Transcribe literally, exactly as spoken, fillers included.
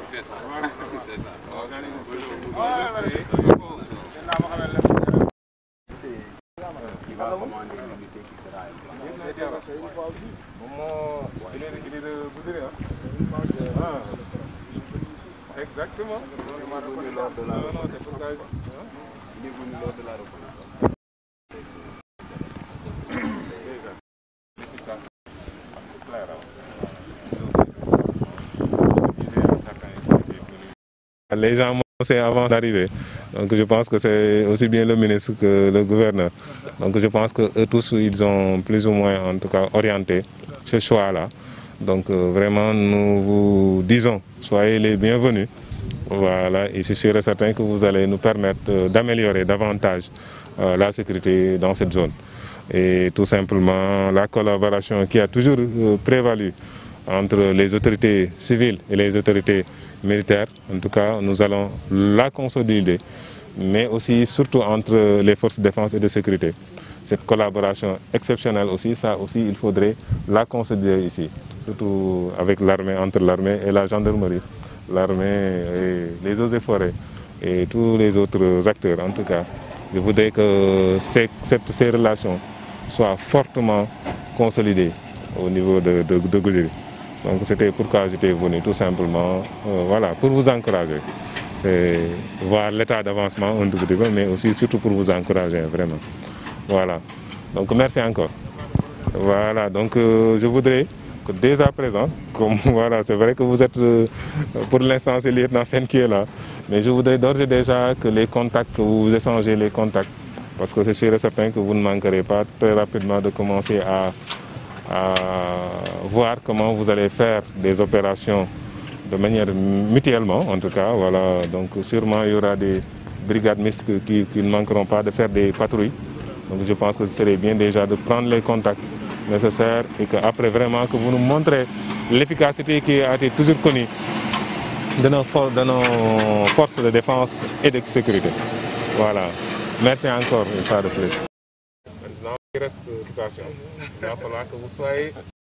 C'est ça. C'est ça. Il va commander l'unité qui sera il est il est de Goudiri, hein? Ah. Exactement. Il est venu lors de la reconnaissance. Il est venu lors de la reconnaissance. Les gens c'est avant d'arriver, donc je pense que c'est aussi bien le ministre que le gouverneur. Donc je pense que eux tous ils ont plus ou moins en tout cas orienté ce choix-là. Donc euh, vraiment nous vous disons soyez les bienvenus. Voilà, et je suis sûr et certain que vous allez nous permettre euh, d'améliorer davantage euh, la sécurité dans cette zone. Et tout simplement la collaboration qui a toujours euh, prévalu entre les autorités civiles et les autorités militaires, en tout cas nous allons la consolider, mais aussi surtout entre les forces de défense et de sécurité. Cette collaboration exceptionnelle aussi, ça aussi il faudrait la consolider ici, surtout avec l'armée, entre l'armée et la gendarmerie, l'armée et les eaux et forêts et tous les autres acteurs. En tout cas, je voudrais que ces, cette, ces relations soient fortement consolidées au niveau de, de, de Goudiri. Donc c'était pourquoi j'étais venu tout simplement, euh, voilà, pour vous encourager. C'est voir l'état d'avancement un tout petit peu, mais aussi surtout pour vous encourager vraiment. Voilà. Donc merci encore. Voilà. Donc euh, je voudrais que dès à présent, comme voilà, c'est vrai que vous êtes euh, pour l'instant c'est le lieutenant Sen qui est là, mais je voudrais d'ores et déjà que les contacts, que vous échangez les contacts, parce que c'est sûr et certain que vous ne manquerez pas très rapidement de commencer à à voir comment vous allez faire des opérations de manière mutuellement, en tout cas, voilà, donc sûrement il y aura des brigades mixtes qui, qui ne manqueront pas de faire des patrouilles, donc je pense que ce serait bien déjà de prendre les contacts nécessaires et qu'après vraiment que vous nous montrez l'efficacité qui a été toujours connue de nos, for de nos forces de défense et de sécurité. Voilà, merci encore une fois de plus. Maintenant, il reste l'éducation. Il va falloir que vous soyez